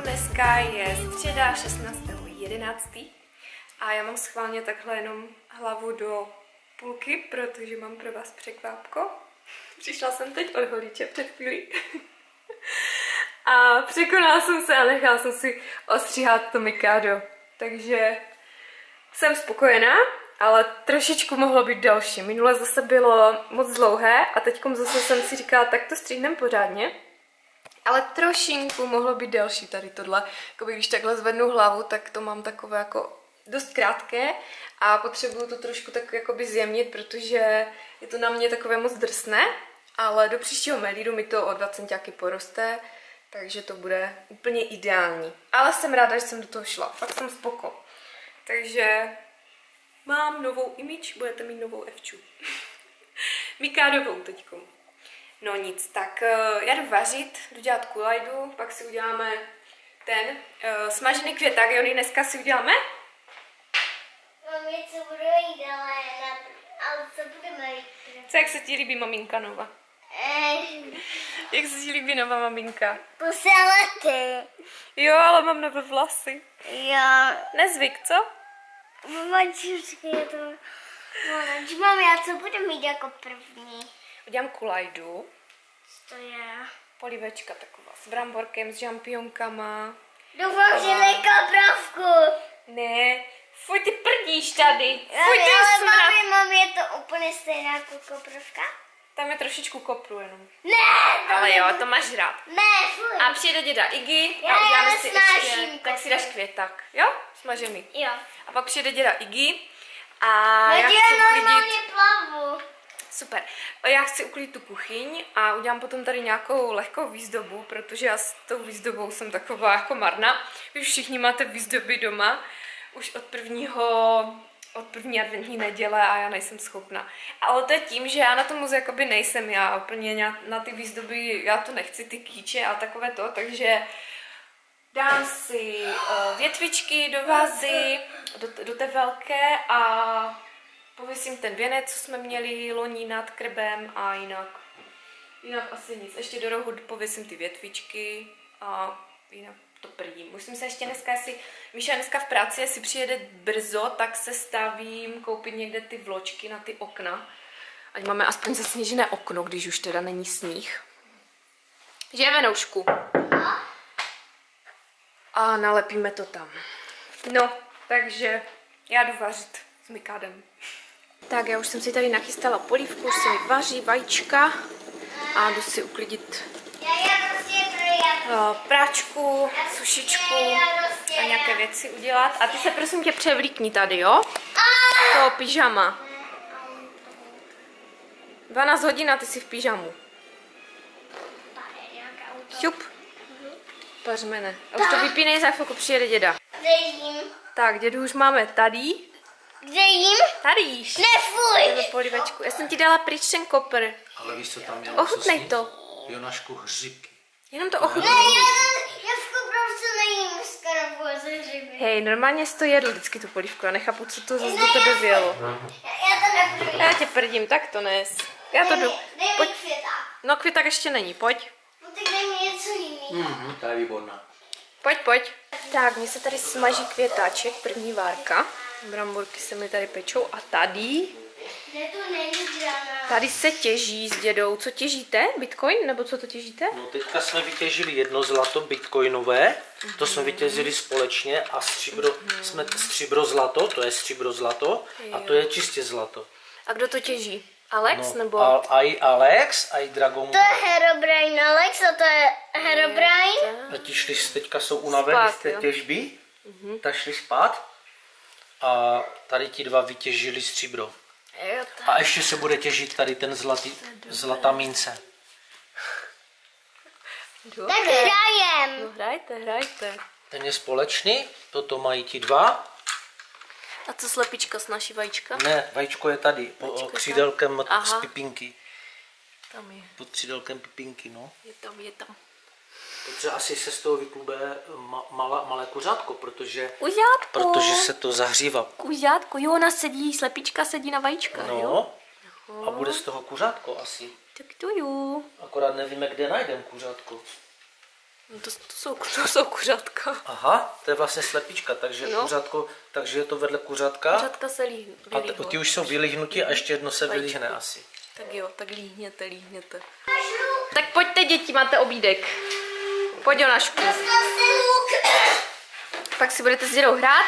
Dneska je středa 16.11. a já mám schválně takhle jenom hlavu do půlky, protože mám pro vás překvápko. Přišla jsem teď od holiče před chvílí. A překonala jsem se a nechala jsem si ostříhat to mikádo. Takže jsem spokojená, ale trošičku mohlo být delší. Minule zase bylo moc dlouhé a teďkom zase jsem si říkala, tak to stříhnem pořádně. Ale trošinku mohlo být delší tady tohle. Jakoby když takhle zvednu hlavu, tak to mám takové jako dost krátké a potřebuju to trošku tak jakoby zjemnit, protože je to na mě takové moc drsné, ale do příštího melíru mi to o 2 centiáky poroste, takže to bude úplně ideální. Ale jsem ráda, že jsem do toho šla, fakt jsem spoko. Takže mám novou image, budete mít novou Evču. Mikádovou teďko. No nic, tak já jdu vařit, jdu dělat kulajdu, pak si uděláme ten smažený květák. Jony, dneska si uděláme? Mami, co budu jít, ale co budeme jít? Co, jak se ti líbí maminka nová? Jak se ti líbí nová maminka? Poselety. Jo, ale mám nové vlasy. Jo. Nezvyk, co? Mamačušky, je to... Mám já, co budu mít jako první? Udělám kulajdu. Co to je? Polívečka taková s bramborkem, s žampionkama. Doufám, že ne kapravku. Ne, fuj, ty prdíš tady. Fuj, ty Ale mami, je to úplně stejná jako kapravka? Tam je trošičku kopru jenom. Ne! Ale jo, to máš rád. Ne, fuj. A přijde děda Iggy Já a uděláme si nesnáším ještě, tak si dáš květák, jo? Smažený. Jo. A pak přijde děda Iggy a já Já chci normálně uklidit... plavu. Super. Já chci uklidit tu kuchyň a udělám potom tady nějakou lehkou výzdobu, protože já s tou výzdobou jsem taková jako marná. Vy všichni máte výzdoby doma už od první adventní neděle a já nejsem schopna. Ale to je tím, že já na tom moc jakoby nejsem, já úplně na ty výzdoby, já to nechci, ty kýče a takové to, takže dám si větvičky do vázy, do té velké a pověsím ten věnec, co jsme měli loni nad krbem a jinak asi nic. Ještě do rohu pověsím ty větvičky a jinak to prdím. Musím se ještě dneska, jestli Míša dneska v práci, jestli přijede brzo, tak se stavím koupit někde ty vločky na ty okna. Ať máme aspoň zasněžené okno, když už teda není sníh. Že, Venoušku? A nalepíme to tam. No, takže já jdu vařit s mikádem. Tak, já už jsem si tady nachystala polívku, už se mi vaří vajíčka a jdu si uklidit práčku, sušičku a nějaké věci udělat. A ty se prosím tě převlíkni tady, jo? To pyžama. 12 hodin a ty jsi v pyžamu. Šup. Pařmene. A už to vypínej, za chvilku přijede děda. Kde jím? Tak, dědu už máme tady. Kde jím? Tady jíš. Nefuj! Polívečku. Já jsem ti dala pryč ten kopr. Ale víš, co tam mělo? Ochutnej to. Jonášku, hřibky. Jenom to ochutnej. Ne, já v koprovce nejím skoro ze hřiby. Hej, normálně jsi to jedl vždycky tu polívku a nechápu, co to zase do tebe vělo. Já to nebudu. Já tě prdím, tak to nes. Já to jdu. Dej mi Pojď. květák. No, květák ještě není, pojď. No tak dej mi něco jiného. Ta je výborná. Pojď. Tak, mně se tady smaží květáček, první várka. Bramborky se mi tady pečou a tady... Kde to není žádná. Tady se těží s dědou. Co těžíte? Bitcoin? Nebo co to těžíte? No teďka jsme vytěžili jedno zlato bitcoinové, to jsme vytěžili společně a stříbro zlato, to je stříbro zlato a to je čistě zlato. A kdo to těží? Alex No, nebo... a i Alex, a i Dragon. To je Herobrine Alex a to je Herobrine. A ti šli, teďka jsou unavení Spát, z té jo. těžby, tak šli spát a tady ti dva vytěžili stříbro. Jo, A ještě se bude těžit tady ten zlatá mince. Tak hrajem. No hrajte. Ten je společný, toto mají ti dva. A co slepička s naší vajíčka? Ne, vajíčko je tady, pod křídelkem z pipinky. Tam je. Pod křídelkem pipinky, no. Je tam. Protože asi se z toho vyklube malé kuřátko, protože se to zahřívá. Kuřátko, jo, ona sedí, slepička sedí na vajíčka, jo? No, a bude z toho kuřátko asi. Tak to jo. Akorát nevíme, kde najdeme kuřátko. No to jsou kuřátka. Aha, to je vlastně slepička, takže No. kuřátko, takže je to vedle kuřátka. Kuřátka se A ty už jsou vylíhnutí a ještě jedno se vylíhne asi. Tak jo, tak líhněte. Tak pojďte děti, máte obídek. Pojď Jonášku. Pak si budete s dědou hrát.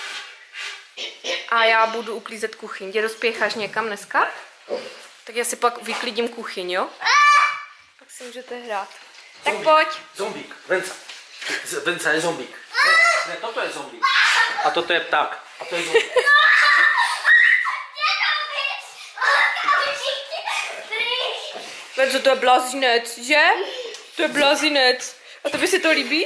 A já budu uklízet kuchyň. Dědo, spěcháš někam dneska? Tak já si pak vyklidím kuchyň, jo? Pak si můžete hrát. Tak pojď. Zombík, Venca. Venca je zombík. Ne, toto je zombík. A toto je pták. A to je zombík. Venco, to je blázinec, že? To je blázinec. A tobě si to líbí?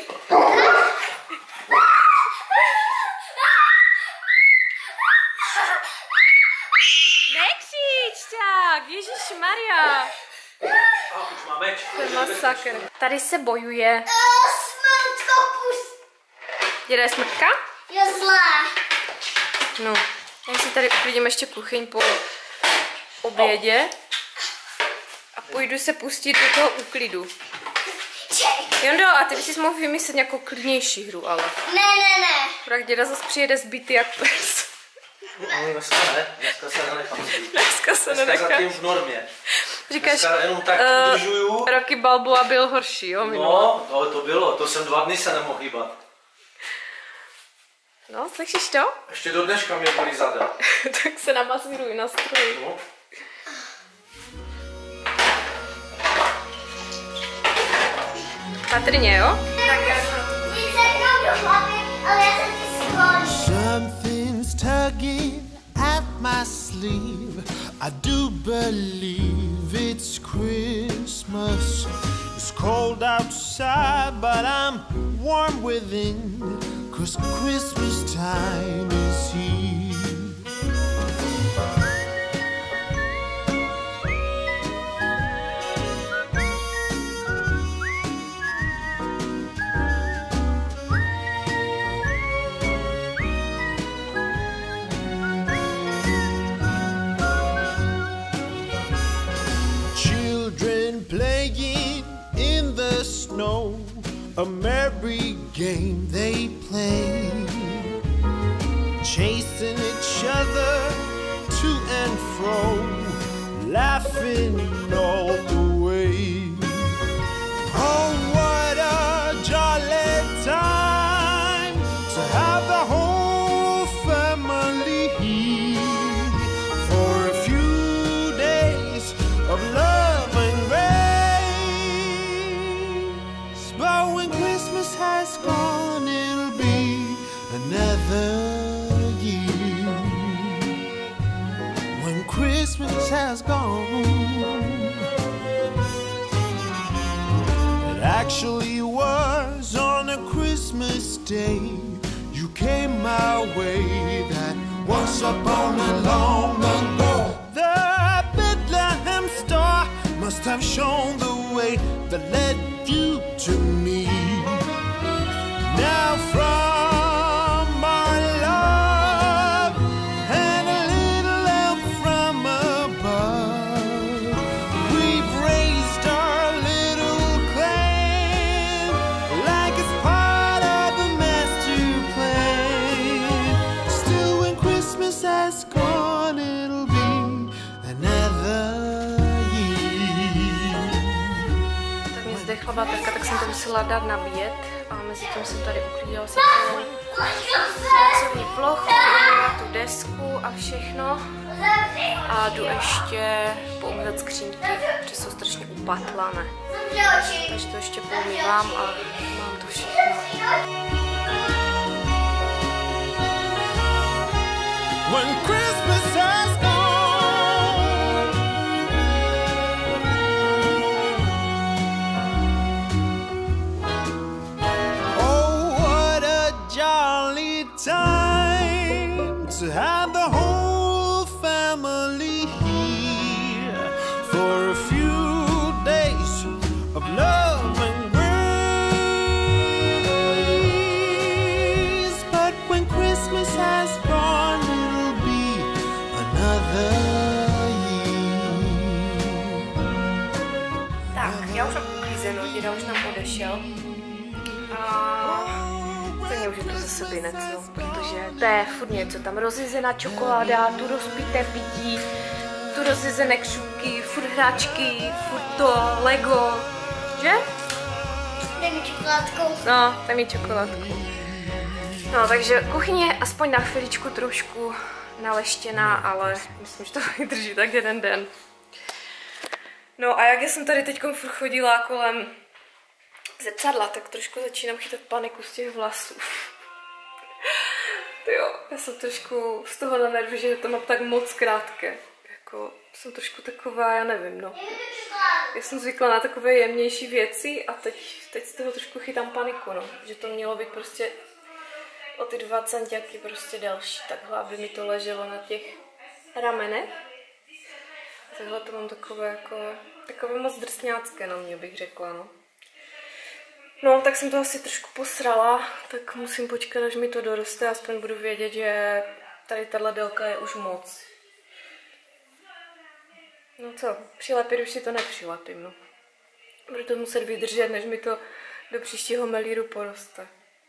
Nekřič tak, ježišmarja. A už má meč. To je masakr. Tady se bojuje. Děda je smrtka? Je zlá. No, já si tady uklidím ještě kuchyň po obědě. A půjdu se pustit do toho úklidu. Jondo, a ty bys si mohl vymyslet nějakou klidnější hru, ale. Ne. Pak děda zase přijede zbytý jak pes. No, dneska ne, dneska se nenechám zbít. Dneska se Dneska nenechám. zatím v normě. Říkáš, Dneska jenom tak udržuju. Rocky Balboa byl horší, jo? No, to bylo, to jsem 2 dny se nemohl hýbat. No, slyšíš to? Ještě do dneška mě bolí zada. Tak se namasíruj na stroji. No. Patrně, jo? Something's tugging at my sleeve. I do believe it's Christmas. It's cold outside, but I'm warm within. 'Cause Christmas time is here. Children playing in the snow, a merry game they play, chasing each other to and fro, laughing all the way. Oh, what a jolly time to have the whole family here for a few days of love and grace. But when Christmas has gone, it'll be another year. When Christmas has gone, it actually was on a Christmas day you came my way, that once upon a long ago the Bethlehem star must have shown the way that led you to me. Now from our love and a little help from above, we've raised our little clan like it's part of a master plan. Still, when Christmas has gone, it'll be another year. Tak mě zdechla baterka, tak jsem to musela dát nabíjet. A mezi tím jsem tady uklidila si celou pracovní plochu, tu desku a všechno. A jdu ještě poumývat skřínky, protože jsou strašně upatlané. Takže to ještě poumývám a mám to všechno. When Christmas has gone, oh, what a jolly time to have the whole family here for a few days of love and grace. But when Christmas has gone, it'll be another year. Tak, já už mám uklízeno, děda už nám odešel. prasebinec, no, protože to je furt něco, tam rozjezená čokoláda, tu rozpité pití, tu rozjezené křupky, furt hráčky, furt to Lego, že? Dej mi čokoládku. No, dej mi čokoládku. No, takže kuchyně je aspoň na chviličku trošku naleštěná, ale myslím, že to vydrží tak jeden den. No a jak já jsem tady teď furt chodila kolem zrcadla, tak trošku začínám chytat paniku z těch vlasů. Jo, já jsem trošku z toho na nervy, že to mám tak moc krátké. Jako, jsem trošku taková, já nevím, no. Já jsem zvykla na takové jemnější věci a teď z toho trošku chytám paniku, no. Že to mělo být prostě o ty 2 centiáky prostě další, takhle, aby mi to leželo na těch ramenech. Takhle to mám takové moc drsňácké na mě, bych řekla, no. No, tak jsem to asi trošku posrala, tak musím počkat, až mi to doroste, aspoň budu vědět, že tady tahle délka je už moc. No co, přilepit už si to nepřilepím, no. Budu to muset vydržet, než mi to do příštího melíru poroste.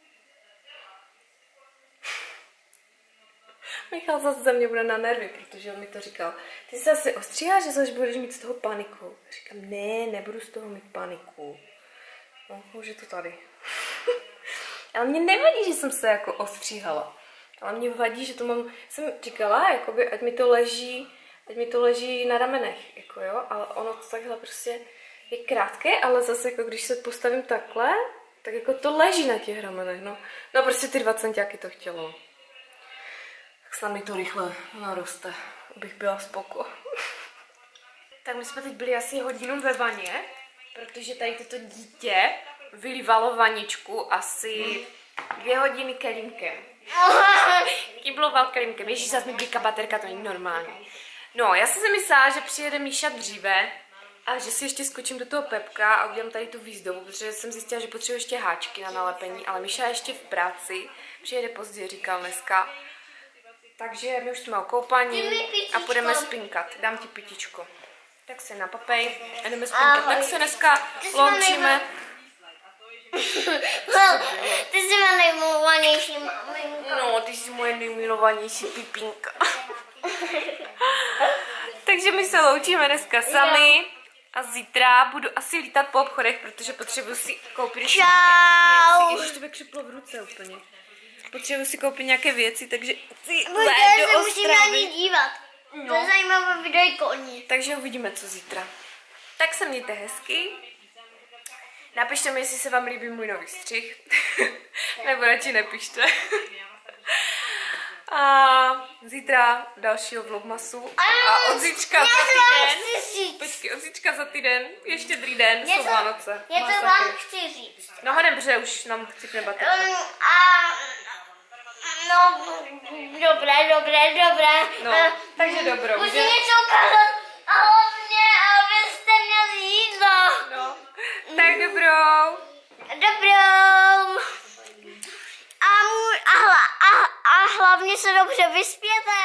Michal zase za mě bude na nervy, protože on mi to říkal. Ty se asi ostříháš, že zase budeš mít z toho paniku. Říkám, ne, nebudu z toho mít paniku. No, už je to tady. Ale mě nevadí, že jsem se jako ostříhala. Ale mě vadí, že to mám, jsem říkala, jakoby, ať mi to leží na ramenech, jako jo, ale ono to takhle prostě je krátké, ale zase jako když se postavím takhle, tak jako to leží na těch ramenech, no. No prostě ty 2 centiáky to chtělo. Tak se mi to rychle naroste, abych byla spoko. Tak my jsme teď byli asi hodinu ve vaně, protože tady toto dítě vylívalo vaničku asi 2 hodiny kelímkem. Kybloval kelímkem. Ježíš, zase mi blíká baterka, to není normální. No, já jsem si myslela, že přijede Míša dříve a že si ještě skočím do toho Pepka a udělám tady tu výzdobu, protože jsem zjistila, že potřebuji ještě háčky na nalepení, ale Míša je ještě v práci, přijede pozdě, říkal dneska. Takže my už jsme o koupání a půjdeme spinkat. Dám ti pitičko. Tak se napapej a jdeme spinkat. Tak se dneska loučíme. Ty jsi má nejmilovanější maminka. No, ty jsi moje nejmilovanější pipinka. Takže my se loučíme dneska sami a zítra budu asi lítat po obchodech, protože potřebuji si koupit Čau. Ježiš, to by křiplo v ruce úplně. Potřebuji si koupit nějaké věci, takže si Protože do se musím na ní Ostravy. dívat. To je zajímavé videjko o ní. Takže uvidíme, co zítra. Tak se mějte hezky. Napište mi, jestli se vám líbí můj nový střih. Nebo radši nepište. A zítra dalšího vlogmasu. A od zítřka za týden. Počkej, od zítřka za týden. Je štědrý den, jsou Vánoce. Já to vám chci říct. No hodem, protože už nám chcípne baterka. No, dobré. No, takže dobrou, Musím že? něco ukázat a hlavně, abyste měli jídlo. No, tak dobrou. A hlavně se dobře vyspěte.